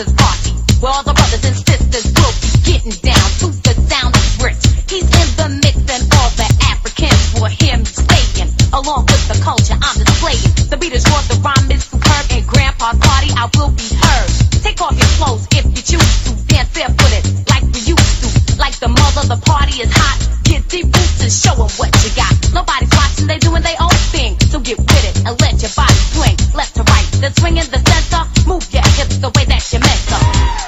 Sisters party, where all the brothers and sisters will be getting down to the sound of bricks. He's in the mix and all the Africans will hear me saying, along with the culture I'm displaying. The beat is raw, the rhyme is superb, and Grandpa's party I will be heard. Take off your clothes if you choose to, dance barefooted like we used to. Like the mother, the party is hot. Get deep roots and show 'em what you got. Nobody's watching, they doing their own thing. So get with it and let your body swing left to right. Then swing in the center, move your hips the way that you meant to.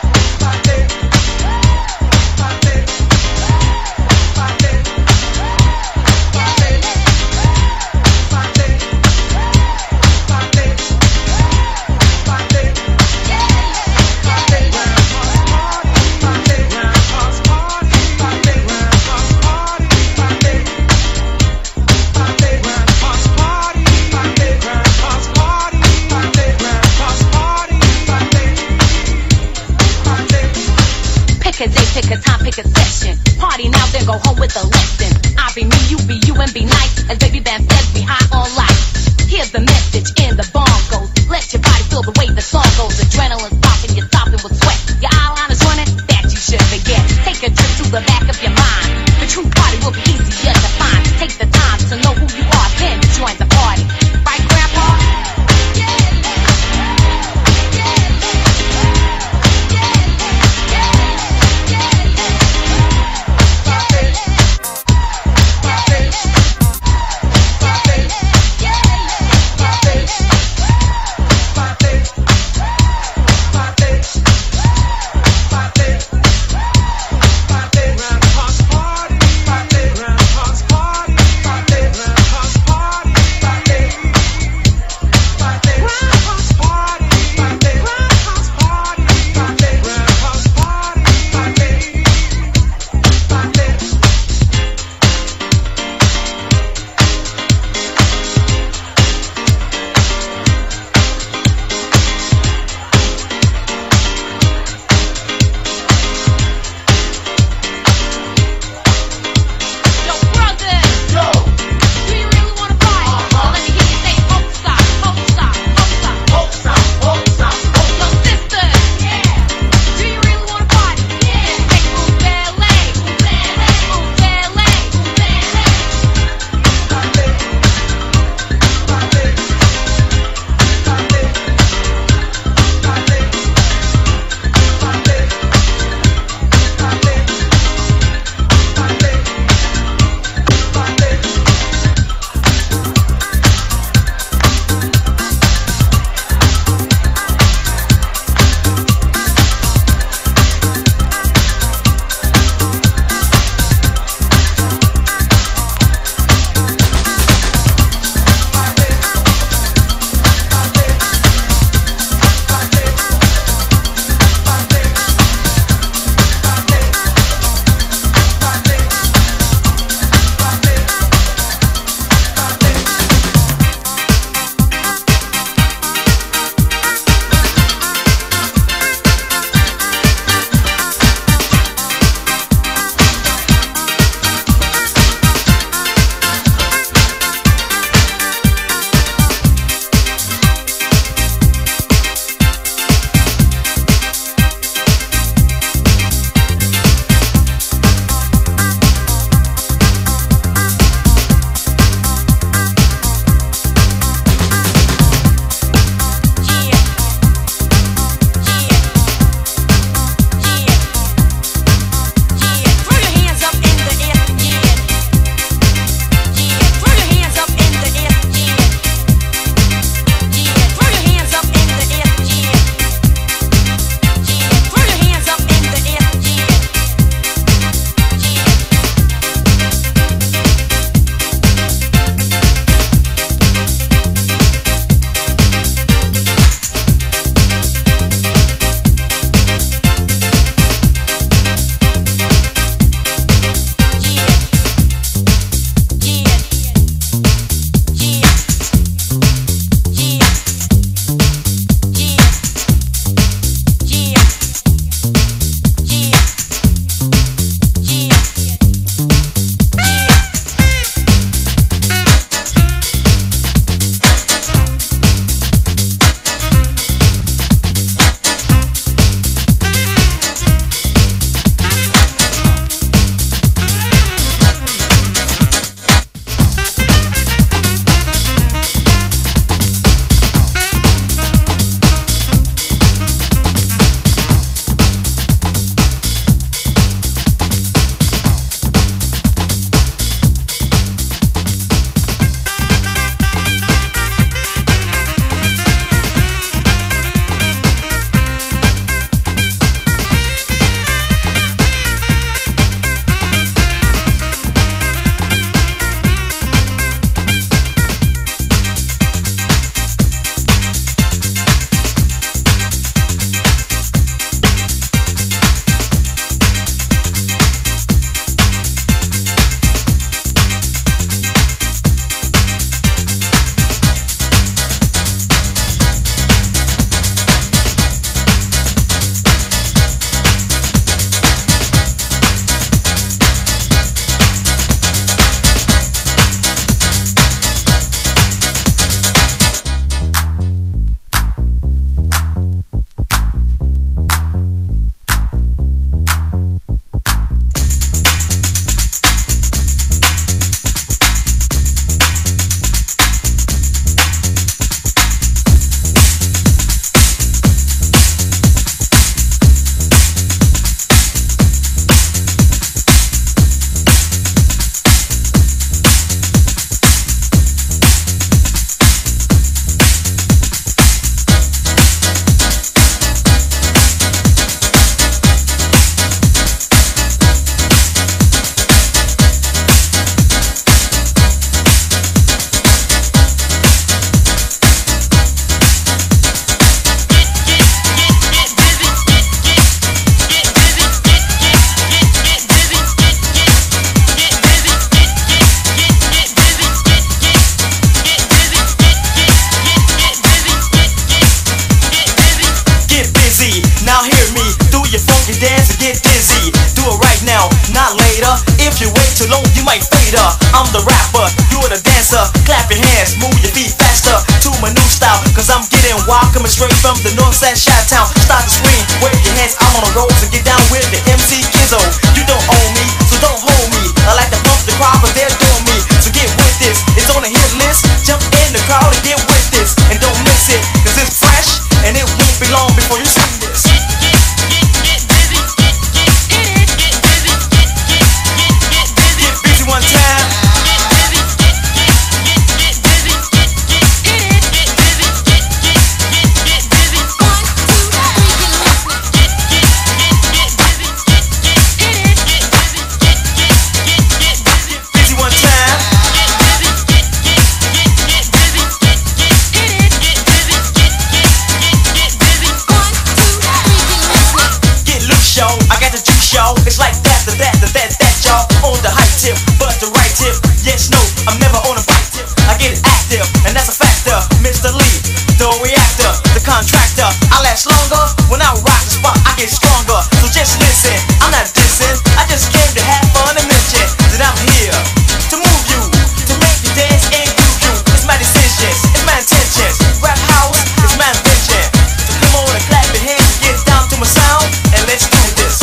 Pick a time, pick a session. Party now, then go home with a lesson. I be me, you and be nice. As Baby Bam says, be high on life. Here's the message in the bongos. Let your body feel the way the song goes. Adrenaline stopping, you're stopping with sweat. Your eyeliner's running, that you should forget. Take a trip to the back of your mind. The true party will be easier to find. Take the time to know who you are, then join the party. Right, Grandpa? hear me, do your funky dance and get dizzy. Do it right now, not later. If you wait too long, you might fade her. I'm the rapper, you're the dancer. Clap your hands, move your feet faster to my new style, cause I'm getting wild, coming straight from the north side Chi-Town. Start to scream, wave your hands, I'm on the road to get down with the MC Kizzo. You don't own me, so don't hold me. I like to pump the crowd, but they're doing me. So get with this, it's on the hit list. Jump in the crowd and get with this, and don't miss it, cause it's fresh, and it won't be long before you see this. Get busy one time. It's like that, y'all. On the hype tip, but the right tip. Yes, no, I'm never on a bike tip. I get active, and that's a factor. Mr. Lee, the reactor, the contractor. I last longer when I rock the spot. I get stronger, so just listen. I'm not dissing, I just came to have fun and mention that I'm here to move you, to make you dance and groove you. It's my decisions, it's my intentions. Rap house is my invention. So come on and clap your hands, get down to my sound, and let's do this.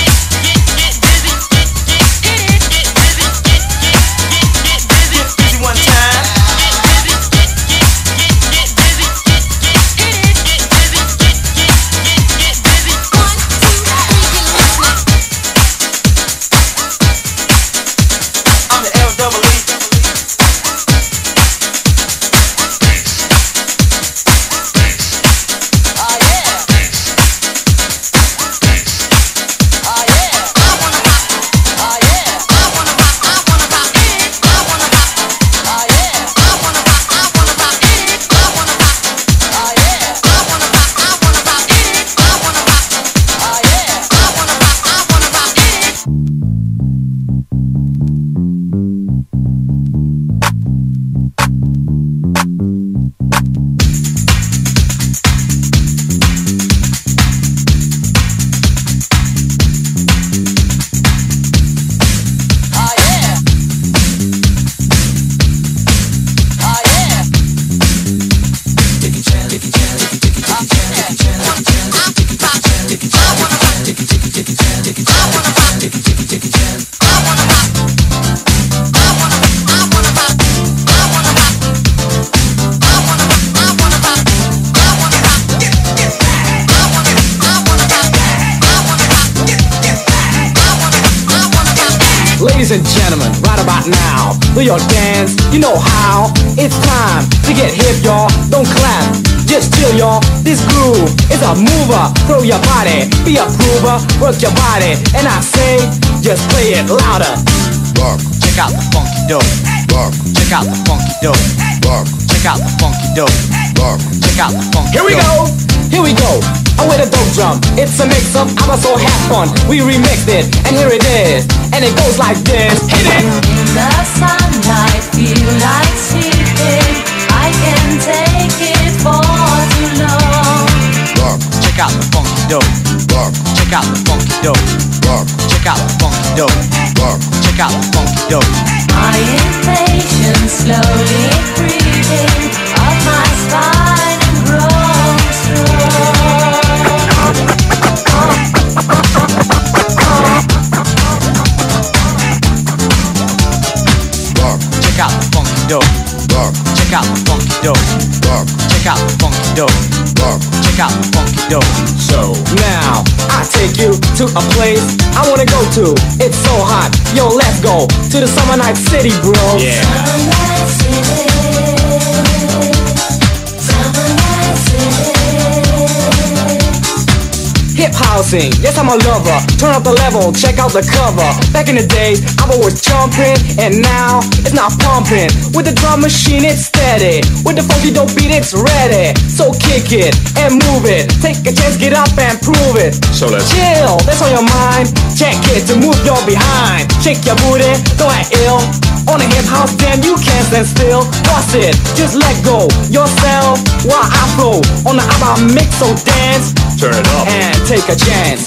Ladies and gentlemen, right about now, do your dance, you know how. It's time to get hip, y'all. Don't clap, just chill, y'all. This groove is a mover. Throw your body, be a groover, work your body, and I say, just play it louder. Check out the funky dope. Check out the funky dope. Check out the funky dope. Check out the funky dope. Here we go. Here we go, with a dope drum. It's a mix-up, I'm so have fun. We remixed it, and here it is. And it goes like this, hit it! In the sunlight, feel like sleeping. I can take it for too long. Check out the funky dope. Check out the funky dope. Check out the funky dope. Check out the funky dope. My impatience slowly creeping up my spine and growing strong. Check out the funky dope. Check out the funky dope. Check out the funky dope. Check out the funky dope. So now I take you to a place I wanna go to. It's so hot, yo, let's go to the Summer Night City, bro. Yeah. Summer Night City. Summer Night City. Hip housing, yes I'm a lover. Turn up the level, check out the cover. Back in the days, I was jumping, and now it's not pumping. With the drum machine, it's steady. With the funky dope beat, it's ready. So kick it and move it. Take a chance, get up and prove it. So let's chill, that's on your mind. Check it to move your behind. Shake your booty, don't act ill. On a hip house, damn, you can't stand still. Bust it, just let go yourself while I flow on the ABBA mix. So dance, turn it up and take take a chance.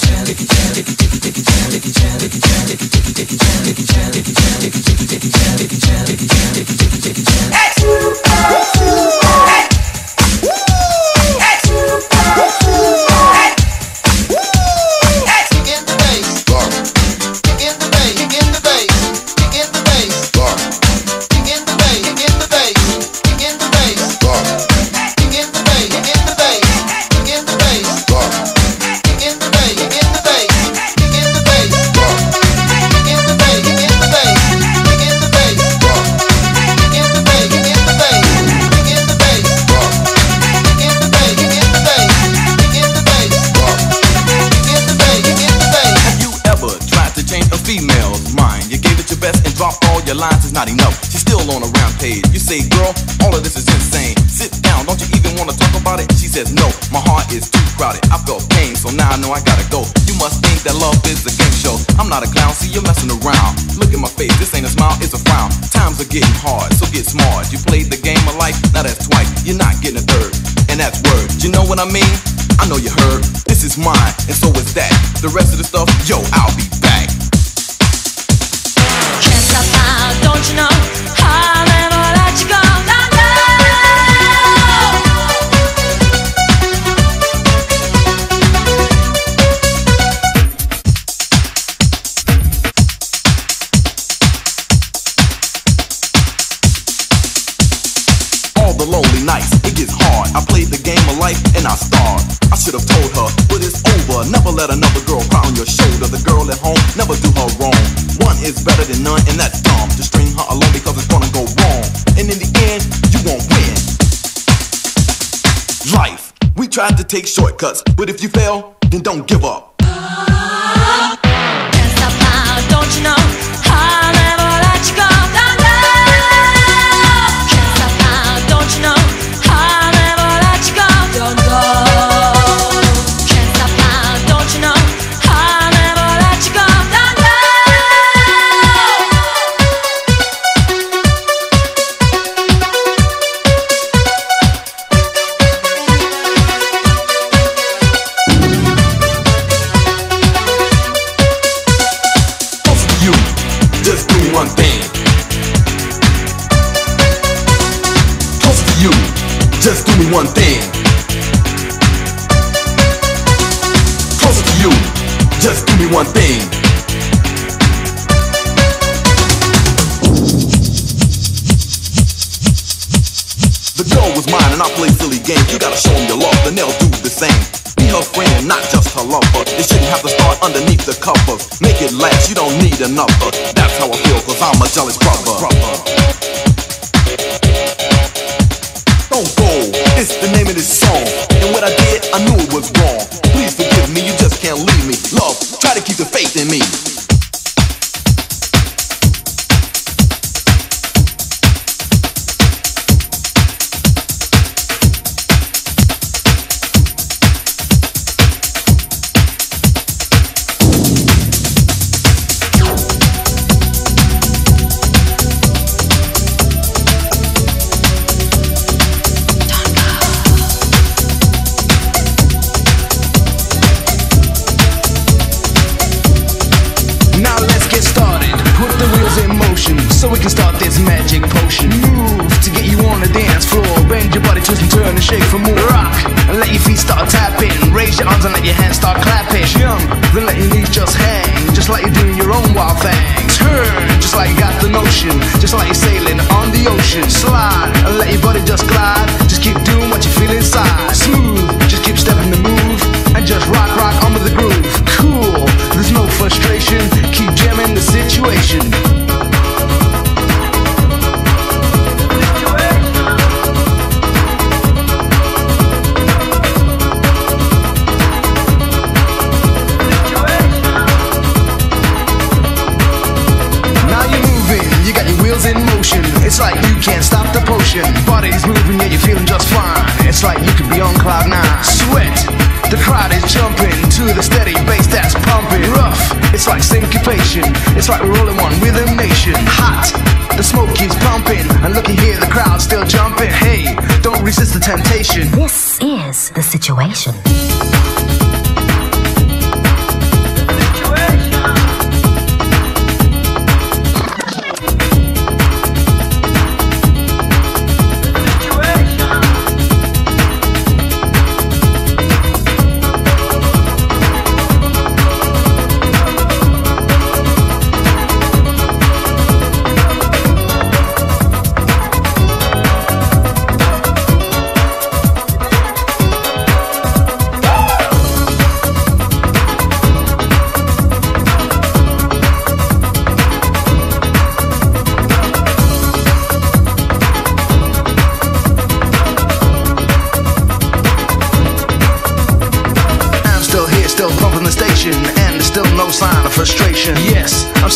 Lines is not enough. She's still on a rampage. You say, girl, all of this is insane. Sit down, don't you even want to talk about it? She says, no, my heart is too crowded. I felt pain, so now I know I gotta go. You must think that love is a game show. I'm not a clown, see you're messing around. Look at my face, this ain't a smile, it's a frown. Times are getting hard, so get smart. You played the game of life, now that's twice. You're not getting a third, and that's word. You know what I mean? I know you heard. This is mine, and so is that. The rest of the stuff, yo, I'll be back. Don't you know I'll never let you go? No, no. All the lonely nights, it gets hard. I played the game of life and I starred. I should have told her, but it's over. Never let another girl cry on your shoulder. The girl at home, never do her wrong. One is better than none, and that's dumb. To string her alone because it's gonna go wrong. And in the end, you won't win. Life, we tried to take shortcuts, but if you fail, then don't give up. Can't stop now, don't you know I'll never let you go? No, no. Can't stop now, don't you know I'll never let you go? Don't go. Can't stop now, don't you know I'll never let you go? No, no. Just do one thing. Close to you, just do me one thing. Closer to you, just do me one thing. The girl was mine and I play silly games. You gotta show them your love, then they'll do the same. Be her friend, not just her lover. It shouldn't have to start underneath the covers. Make it last, you don't need another. That's how I feel, cause I'm a jealous brother. Don't go, it's the name of this song. And what I did, I knew it was wrong. Please forgive me, you just can't leave me. Love, try to keep the faith in me. So we can start this magic potion. Move to get you on the dance floor. Bend your body, twist and turn and shake for more. Rock and let your feet start tapping. Raise your arms and let your hands start clapping. Jump, then let your knees just hang. Just like you're doing your own wild thing. Turn, just like you got the notion. Just like you're sailing on the ocean. Slide and let your body just glide. Just keep doing what you feel inside. Smooth, just keep stepping the move. And just rock, rock on with the groove. Cool, there's no frustration. Keep jamming the situation. In motion, it's like you can't stop the potion. Body's moving, yeah, you're feeling just fine. It's like you could be on cloud nine. Sweat, the crowd is jumping to the steady bass that's pumping. Rough, it's like syncopation. It's like we're all in one rhythm nation. Hot, the smoke keeps pumping, and looky here, the crowd's still jumping. Hey, don't resist the temptation. This is the situation.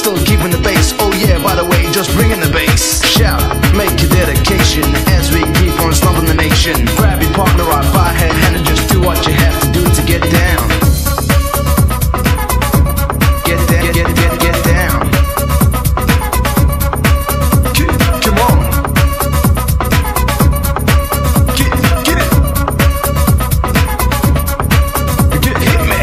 still keeping the bass. Oh yeah, by the way, just bringing the bass. Shout, make your dedication as we keep on stomping the nation. Grab your partner right by her hand and just do what you have to do to get down. Get down, get down. Come on. Get it. Hit me.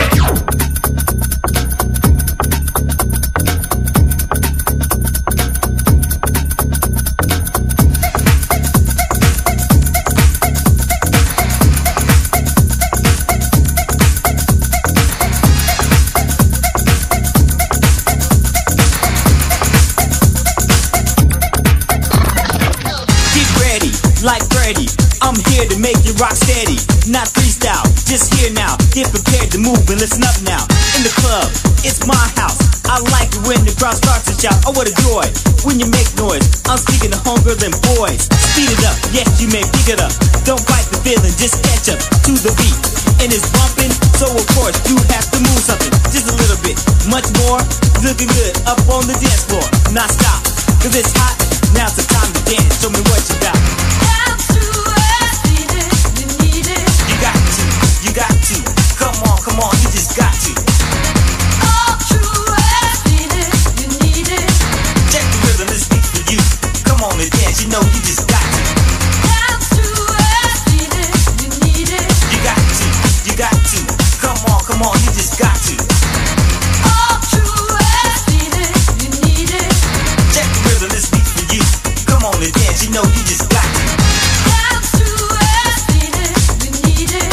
Like Freddy, I'm here to make you rock steady. Not freestyle, just here now. Get prepared to move and listen up now. In the club, it's my house. I like it when the crowd starts to shout. Oh, what a joy when you make noise. I'm speaking to homegirls and boys. Speed it up, yes, you may pick it up. Don't fight the feeling, just catch up to the beat. And it's bumping, so of course you have to move something. Just a little bit, much more. Looking good up on the dance floor. Now stop, cause it's hot. Now's the time to dance. Show me what you got. You got to, come on, you just got to. All true happiness, you need it. Check the rhythm, it's beat for you. Come on and dance, you know you just got to. Dance to happiness, you need it. You got to, come on, you just got to. All true happiness, you need it. Check the rhythm, it's beat for you. Come on and dance, you know you just got to. Dance to happiness, you need it.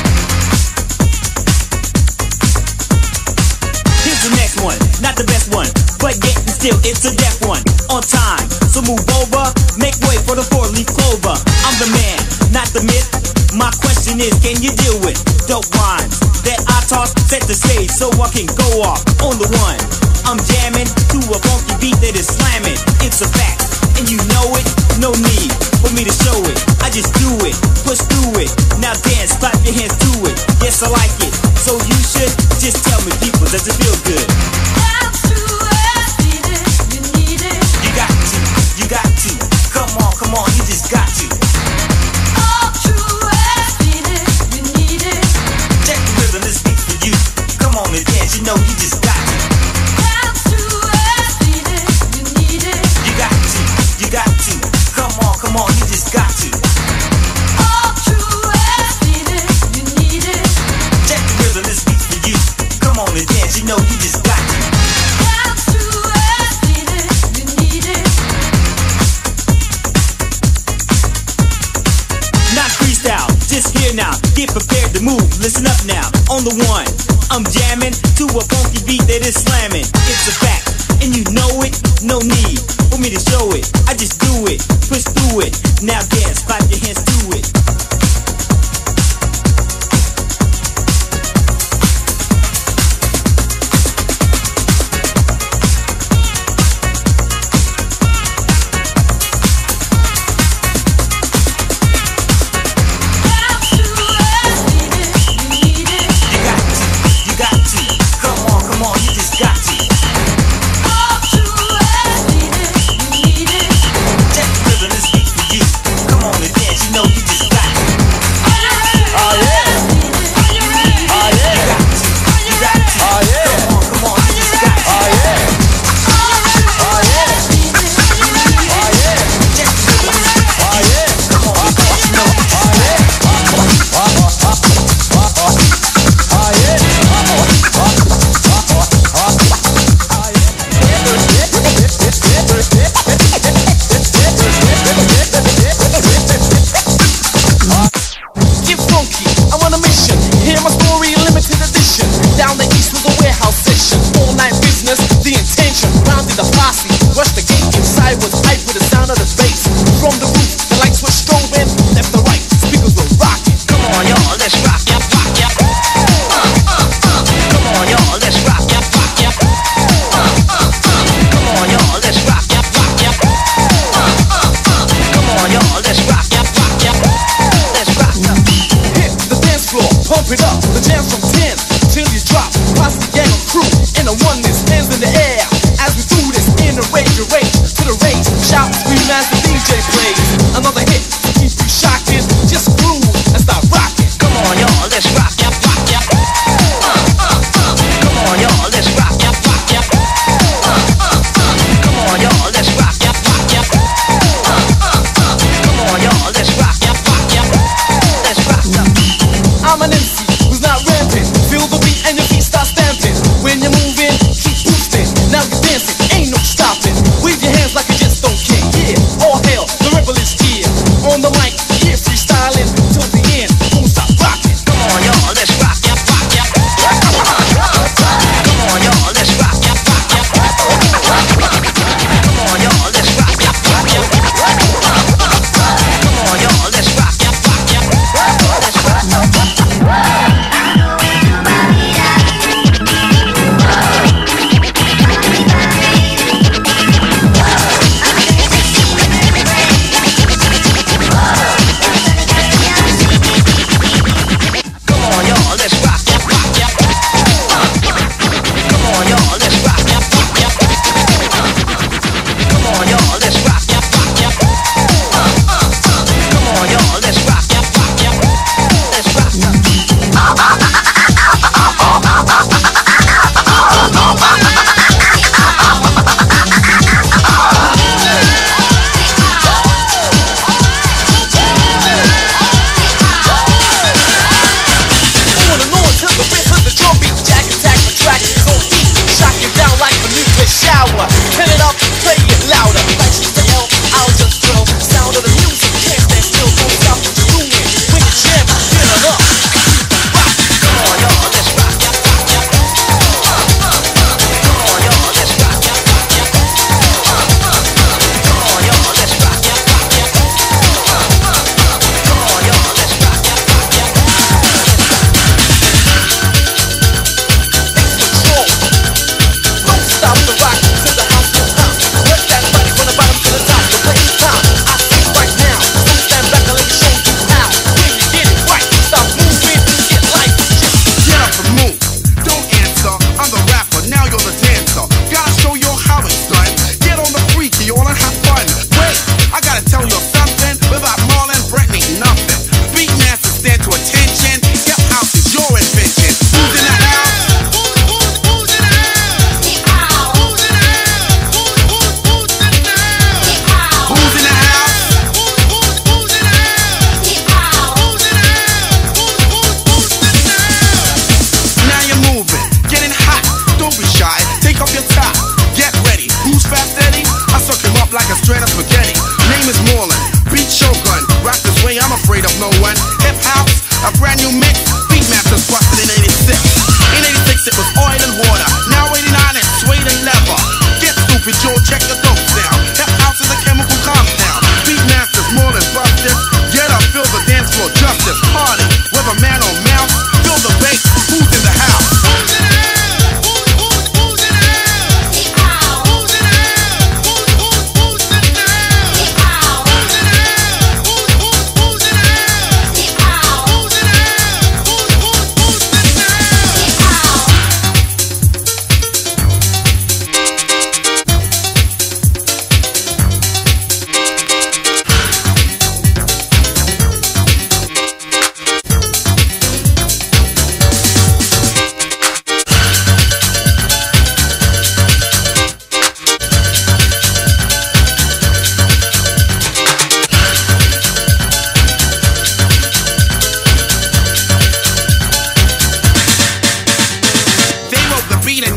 Here's the next one, not the best one, but yet and still it's a deaf one. On time, so move over, make way for the four-leaf clover. I'm the man, not the myth. My question is, can you deal with dope rhymes that I toss? Set the stage so I can go off on the one. I'm jamming to a funky beat that is slamming. It's a fact, and you know it. No need for me to show it. I just do it, push through it. Now dance, clap your hands to it. Yes, I like it, so you should just tell me, people, does it feel good? Dance to happiness, you need it. You got to, come on, you just got to. All true happiness, you need it. Check the rhythm, it's beat for you. Come on and dance, you know you just got to. Dance to happiness, you need it. You got to, come on, you just got to. All true happiness, you need it. Check the rhythm, it's beat for you. Come on and dance, you know you just got to. Dance to happiness, you need it. Not freestyle, just here now. Get prepared to move, listen up now. On the one, I'm jamming to a funky beat that is slamming. It's a fact, and you know it. No need for me to show it. I just do it, push through it. Now dance, clap your hands to it. Dance to happiness, you need it. You got to, come on, you just got to. All true happiness, you need it. Check the rhythm, it's beat for you. Come on and dance, you know you just got to.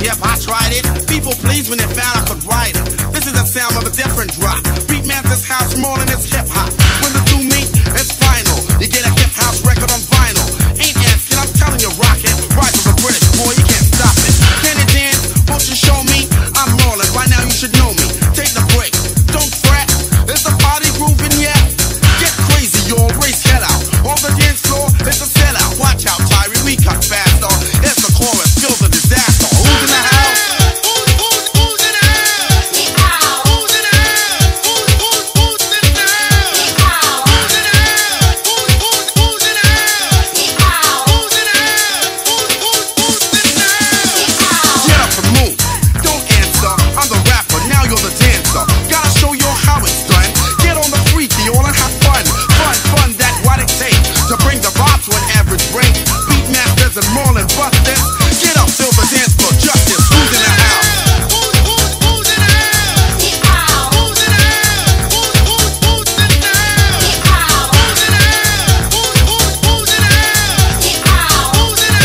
Yep, I tried it. People pleased when they found I could write it. This is the sound of a different drop. Beatmaster's house more than it's hip hop. When the two meet, it's final. You get a hip house record on vinyl. Ain't asking, I'm telling you, rock it. Rise of the British, boy, you can't stop it. Can you dance? Won't you show me? I'm Marlon, by now you should know me. Take the break, don't fret. It's a party grooving yet. Get crazy, y'all, race head out. On the dance floor, it's a sellout. Watch out, Tyree, we cut faster. It's the chorus, feels a disaster. Who's in the house? Who's in the house? Who's in the house? Who's in the house? Who's in the house? Who's in the house? Who's in the house? Who's in the house? Get up and move. Don't answer. I'm the rapper, now you're the dancer. Gotta show you how it's done. Get on the freaky, all and have fun. Fun, that's what it takes to bring the vibe to an average rate. Beatmasters and Marlon Busters. Get up, feel the dance for justice. Who's in the house? Who's in the house? Who's in the house? Who's in the house? Who's in the house? Who's in the house? Who's in the house? Who's in the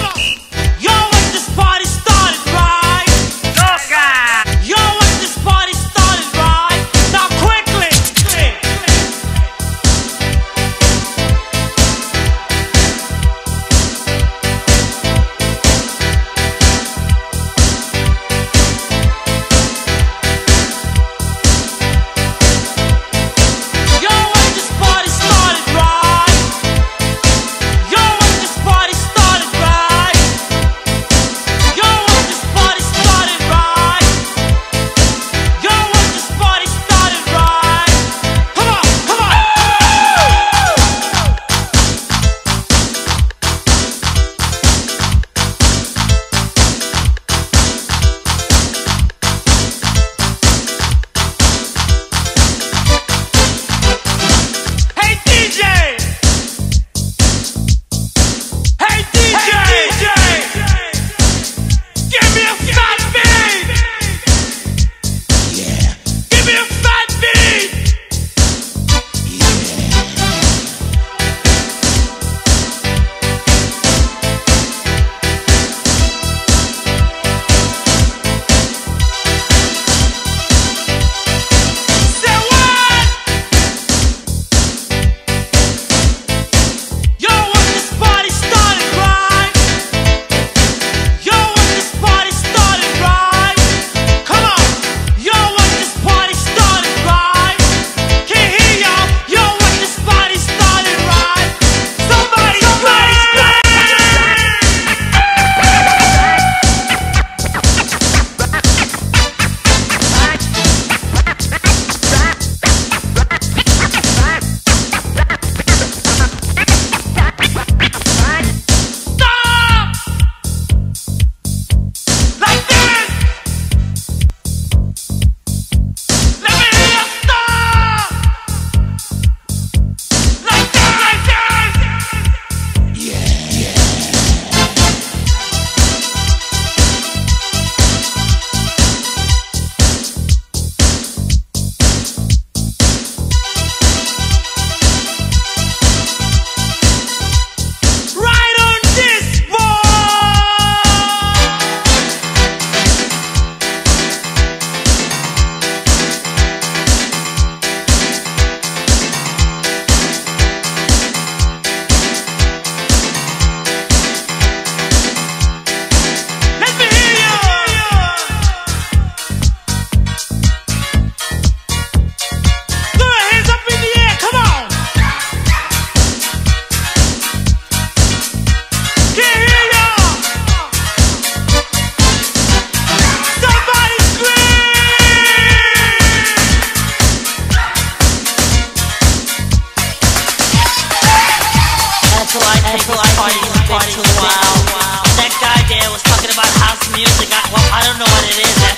This party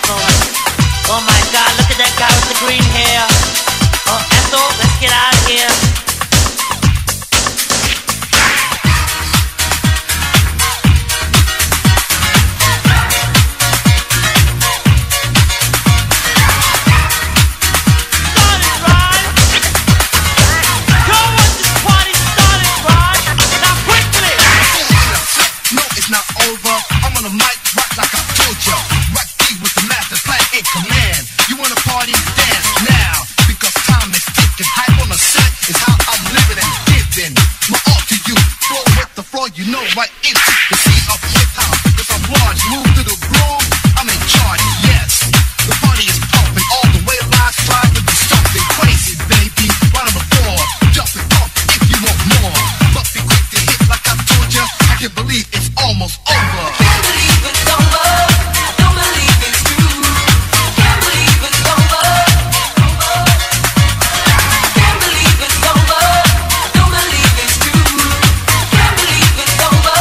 Ethel. Oh my God, look at that guy with the green hair. Oh, Ethel, let's get out of here. You know right into the scene of hip-hop. Cause I'm large, move to the groove, I'm in charge, yes. The party is pumping all the way live, trying to do something crazy, baby. Right on the floor, jump and pump if you want more. But be quick to hit like I told ya, I can't believe it's almost over. Can't believe it's over, I don't believe it's true. Can't believe it's over, can't believe it's over, I don't believe it's true. Can't believe it's over.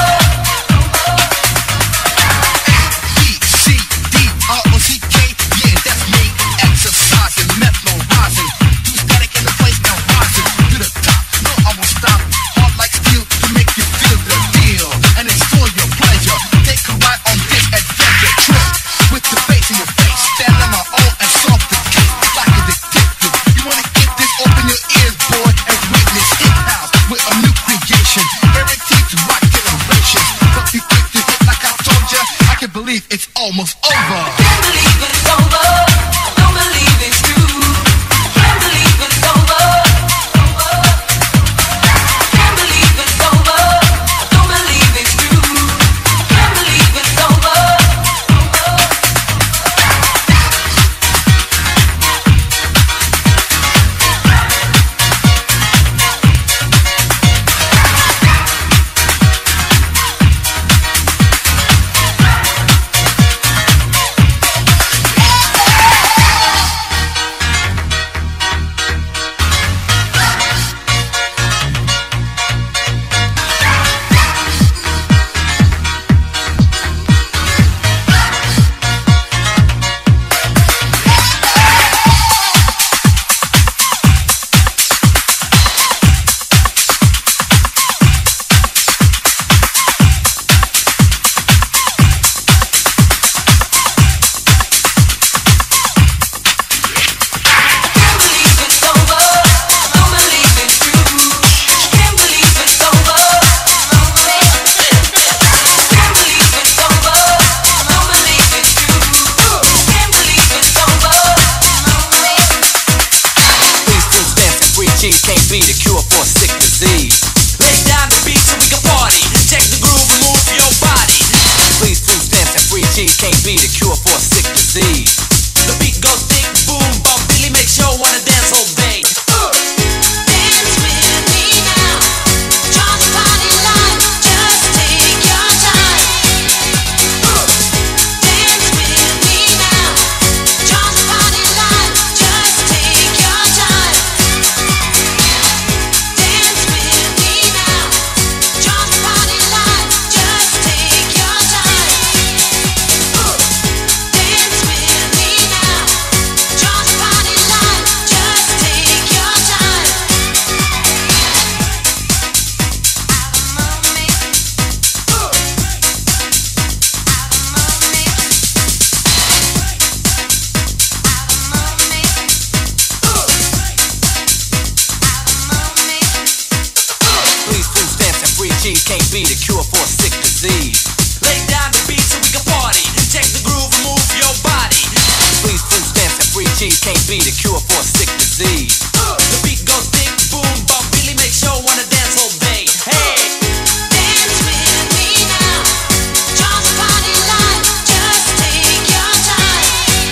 A-B-C-D-R-O-C-K, yeah, that's me. Exercising, mesmerizing. Too static in the place, now rising to the top. No, I won't stop. Hard like steel to make you feel the deal. And it's for your pleasure. Take a ride on this adventure trip. With the bass in your face, stand on my own and solve the case like a detective. You wanna get this? Open your ears, boy, and witness hip house with a new creation. Guaranteed to rock generations. But be quick to hit like I told ya. I can't believe it's almost over. Can't believe it's over, I don't believe it's true. Can't believe it's over, can't believe it's over, I don't believe it's true. Can't believe it's over. cheese can't be the cure for a sick disease. Lay down the beat so we can party. Check the groove and move your body. Please, food stamps and free cheese can't be the cure for a sick disease. The beat goes thick, boom, bump, Billy makes you wanna dance all day. Dance with me now. Join the party line. Just take your time. Dance with me now. Join the party line. Just take your time. Dance with me now. Join the party line. Just take your time. Dance with me now. Join the party line. Just take your time. Please, food stamps and free cheese can't be the cure for a sick disease. Lay down the beat so we can party. Check the groove and move your body. Please, food stamps and free cheese can't be the cure for a sick disease. The beat goes thick, boom, bump, Billy makes you wanna dance all day. Hey! Dance with me now. Join the party line. Just take your time.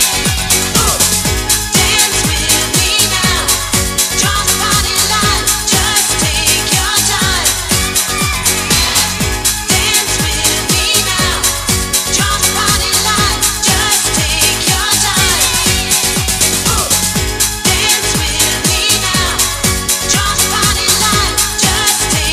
Dance with me now. Join the party line. Just take your time. Dance with me now. Join the party line. Just take your time. Dance with me now. Join the party line. Just take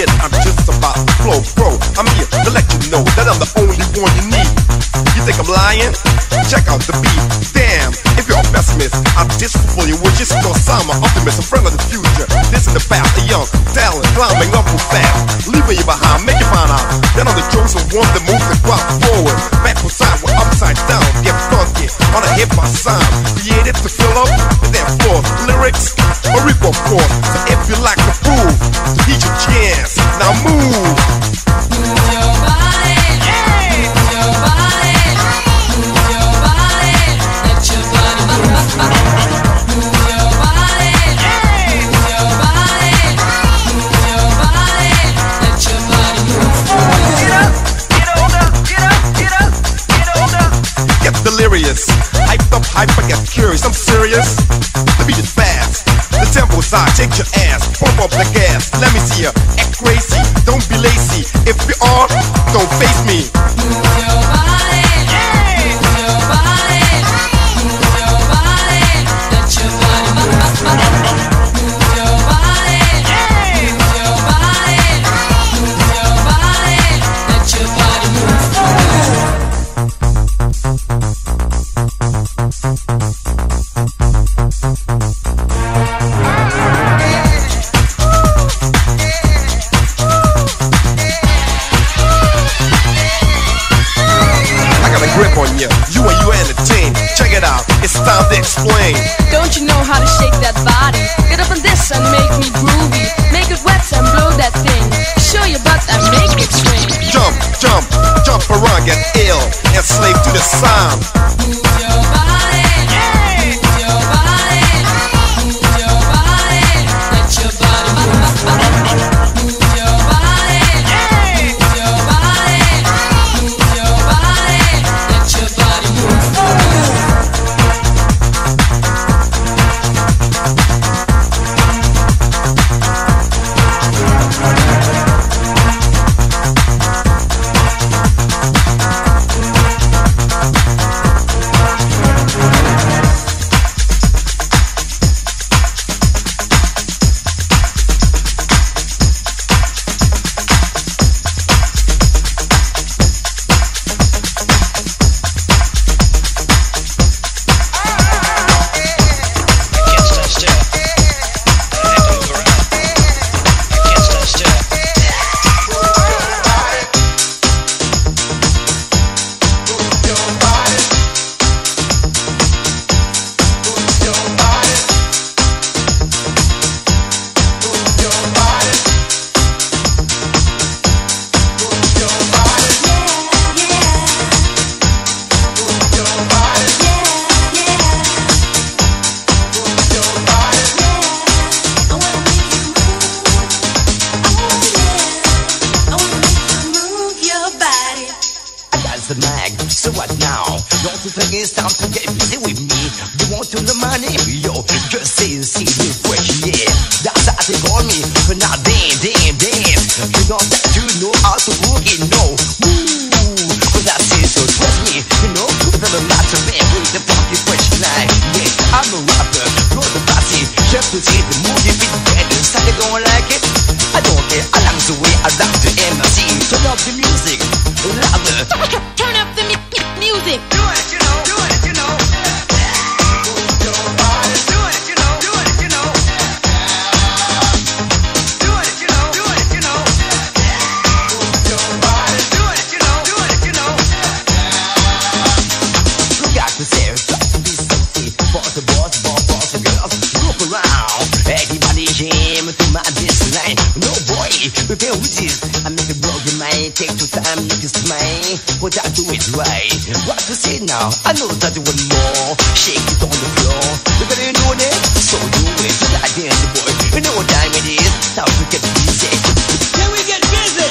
forget it, I'm just about to flow, bro. I'm here to let you know that I'm the only one you need. You think I'm lying? Check out the beat. Damn, if you're a pessimist, I'll dish for your wishes. Cause I'm an optimist, a friend of the future. This is the path, a young talent, climbing up real fast. Leaving you behind, make you find out that I'm the chosen one that moves the crowd forward. Backward side, we're upside down. Get funky on a hip-hop sound. Created to fill up and then forth lyrics or rip of course. So if you like to prove, here's your chance. Now move. Move your body, move your body, move your body, let your body move. Move your body, move your body, move your body, let your body move. Get up, get on up, get up, get up, get on up. Get delirious, hyped up, hyper, get curious. I'm serious. The beat is fast. The tempo is high, take your ass, pump up the gas. Let me see ya, act crazy, don't be lazy. If you are, don't face me. Move your body, move your body, move your body, let your body move. Move your body, move your body, move your body, let your body move. Grip on you, you entertain. Check it out, it's time to explain. Don't you know how to shake that body? Get up on this and make me groovy. Make it wet and blow that thing. Show your butt and make it swing. Jump, jump, jump around, get ill, and slave to the sound. Move your body, move your body, move your body, let your body move. Move your body, move your body, move your body, let your body move. So what now? Don't you think it's time to get busy with me? You want to the money? Yo, just say and see me fresh, yeah. That's how they call me. But now damn. You know that you know how to work it, no. Woo, cause I say so, trust me. You know, with a lot of man with the funky fresh line. Yeah, I'm a rapper, blow the bossy. Just to see the movie fit better. So they don't like it? I don't care, I like the way I rock the MC. Turn up the music, louder. Turn up the music. Do it, you know, do it, you know. Move your body. Do it, you know, do it, you know. Do it, you know, do it, you know. Move your body. Do it, you know, do it, you know. Look out the stairs, got to be sexy. Boss the boss, boss the girls. Look around, everybody jam to my this line. No boy, we can't resist. I make it blow your mind. Take your time, make it smile. What I do is right. What to say now? I know that you want more. Shake it on the floor. You better know that. So do it. Just like dancing, boy. You know what time it is. Time to get busy. Can we get busy?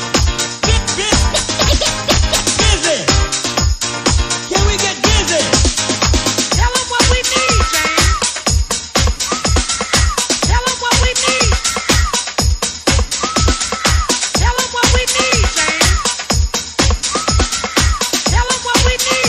Busy. Can we get busy? Tell them what we need, man. Tell them what we need. Tell them what we need, man. Tell them what we need.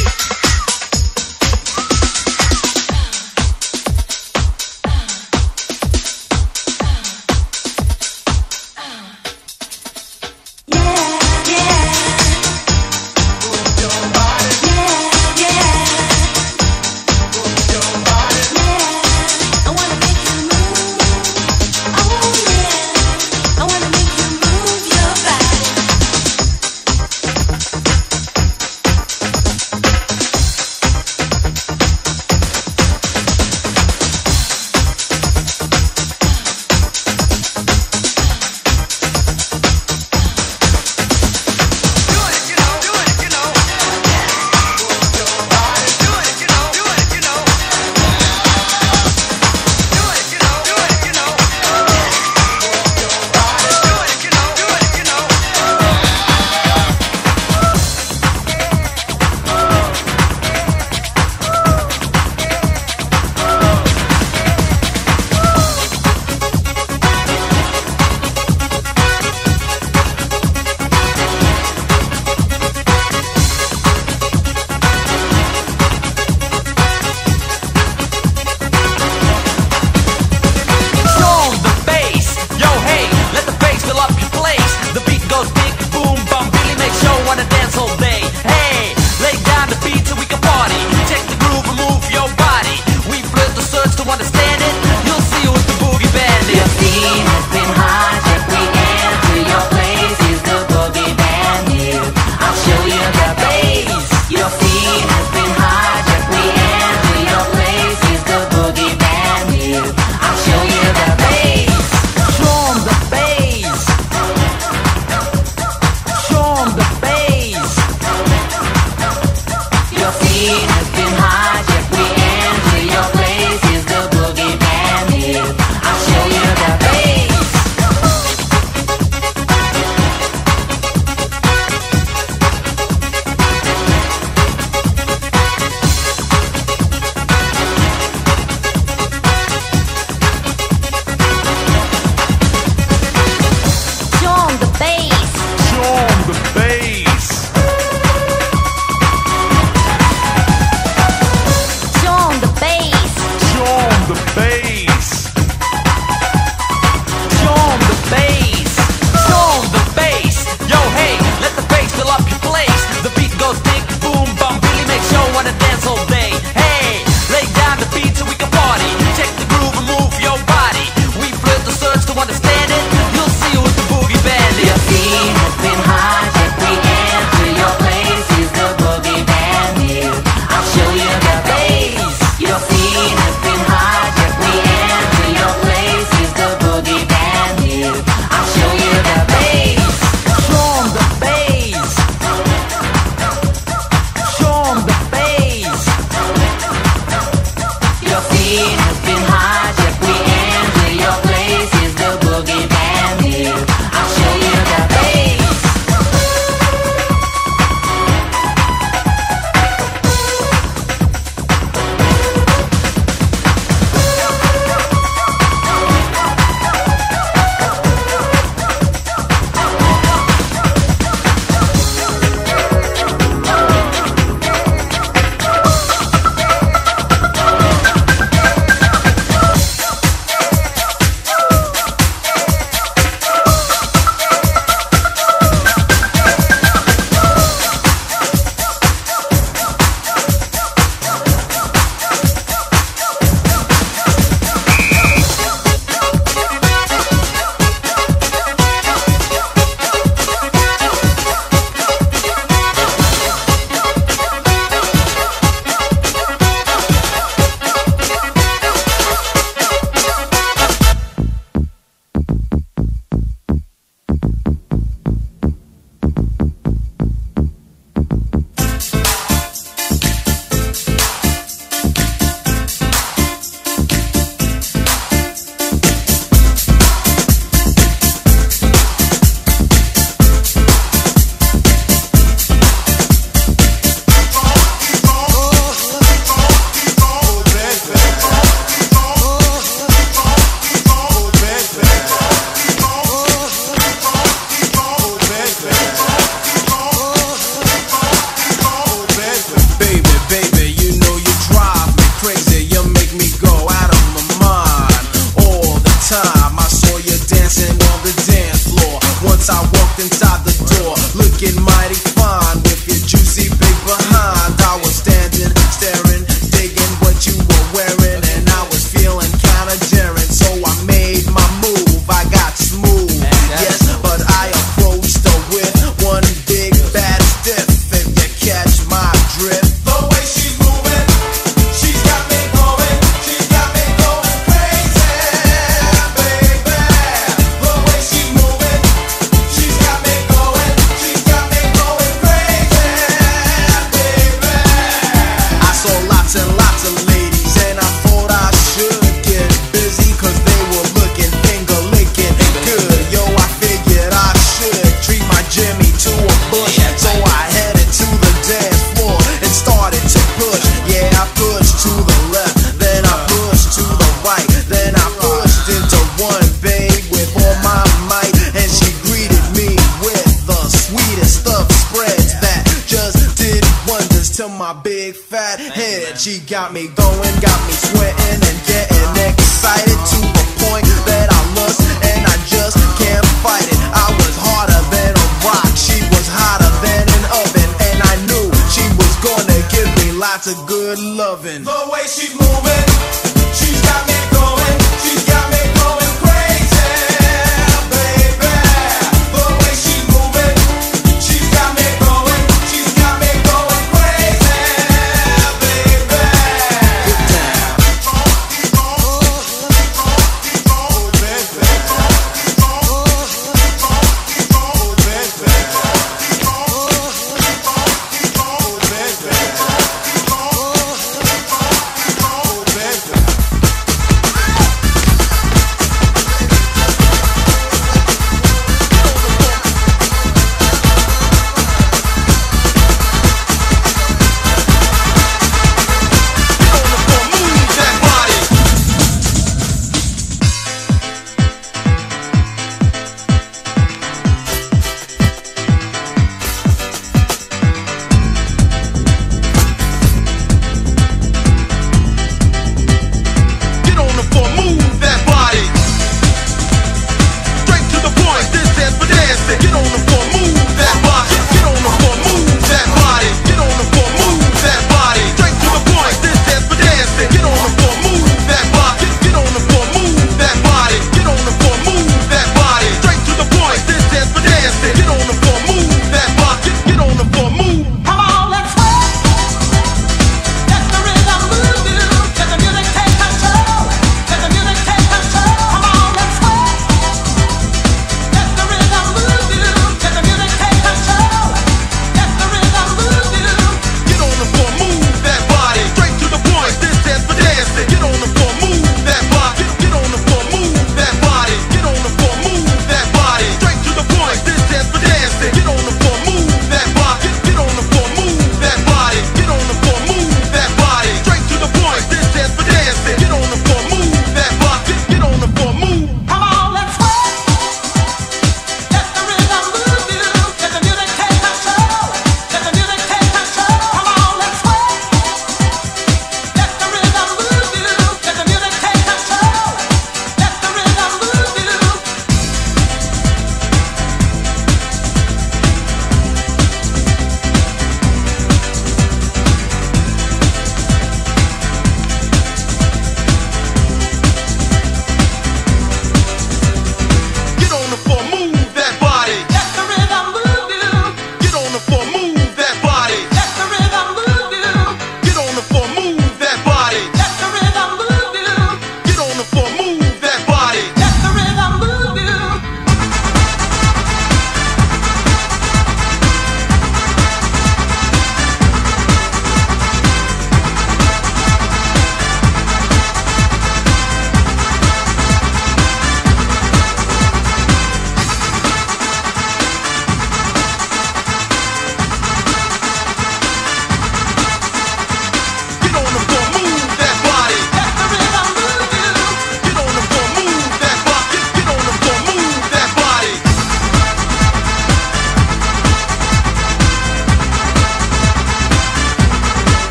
walked inside the door, looking mighty fine with your juicy big behind. I was standing, staring, digging what you were wearing, and I was feeling kinda daring, so I made my move. I got smooth, yes, but I approached her with one big bad stiff. If you catch my drift, the way she's moving, she's got me going, she's got me going crazy, baby. The way she's moving, she's got me going crazy, baby. I saw lots and lots of ladies, and I thought I should get busy, cause they were looking finger licking good. Yo, I figured I should treat my Jimmy to a bush, so I headed to the dance floor and started to push. Yeah, I pushed to the left, then I pushed to the right, then I pushed into one babe with all my might, and she greeted me with the sweetest of spreads that just did wonders to my big fat head. She got me going, got me sweating and getting excited to the point that I lust and I just can't fight it. I was harder than a rock, she was hotter than an oven, and I knew she was gonna give me lots of good loving. The way she's moving, she's got me going, she's got me going crazy, baby. The way she's moving, she's got me going, she's got me going crazy, baby. Get down. Oh, baby.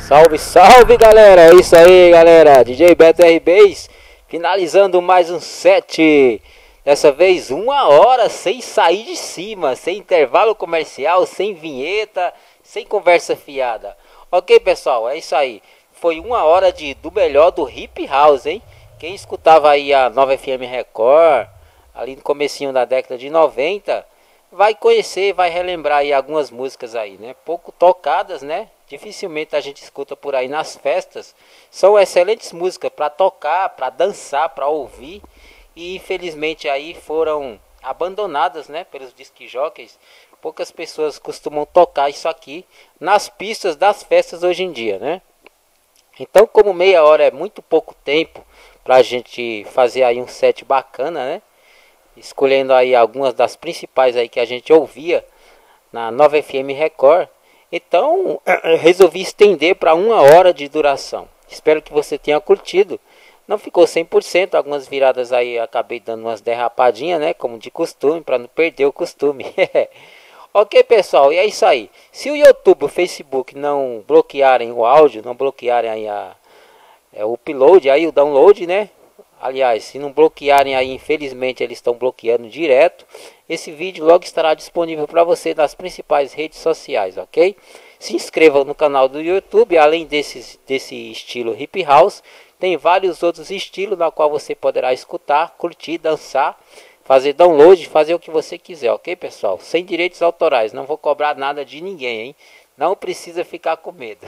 Salve, salve, galera! É isso aí, galera. DJ Beto RBs finalizando mais um set. Dessa vez 1 hora sem sair de cima, sem intervalo comercial, sem vinheta, sem conversa fiada. Ok, pessoal, é isso aí. Foi 1 hora do melhor do Hip House, hein? Quem escutava aí a Nova FM Record, ali no comecinho da década de 90, vai conhecer, vai relembrar aí algumas músicas aí, né? Pouco tocadas, né? Dificilmente a gente escuta por aí nas festas. São excelentes músicas para tocar, para dançar, para ouvir. E infelizmente aí foram abandonadas, né, pelos disc jockeys. Poucas pessoas costumam tocar isso aqui nas pistas das festas hoje em dia, né? Então, como meia hora é muito pouco tempo pra gente fazer aí um set bacana, né? Escolhendo aí algumas das principais aí que a gente ouvia na Nova FM Record. Então, resolvi estender para 1 hora de duração. Espero que você tenha curtido. Não ficou 100%, algumas viradas aí acabei dando umas derrapadinhas, né? Como de costume, para não perder o costume. Ok, pessoal, e é isso aí. Se o YouTube, o Facebook não bloquearem o áudio, não bloquearem aí o upload, aí o download, né? Aliás, se não bloquearem aí, infelizmente eles estão bloqueando direto. Esse vídeo logo estará disponível para você nas principais redes sociais, ok? Se inscreva no canal do YouTube, além desse estilo Hip House. Tem vários outros estilos na qual você poderá escutar, curtir, dançar, fazer download, fazer o que você quiser, ok, pessoal? Sem direitos autorais, não vou cobrar nada de ninguém, hein? Não precisa ficar com medo.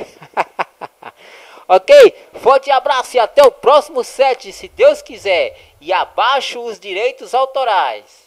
Ok? Forte abraço e até o próximo set, se Deus quiser. E abaixo os direitos autorais.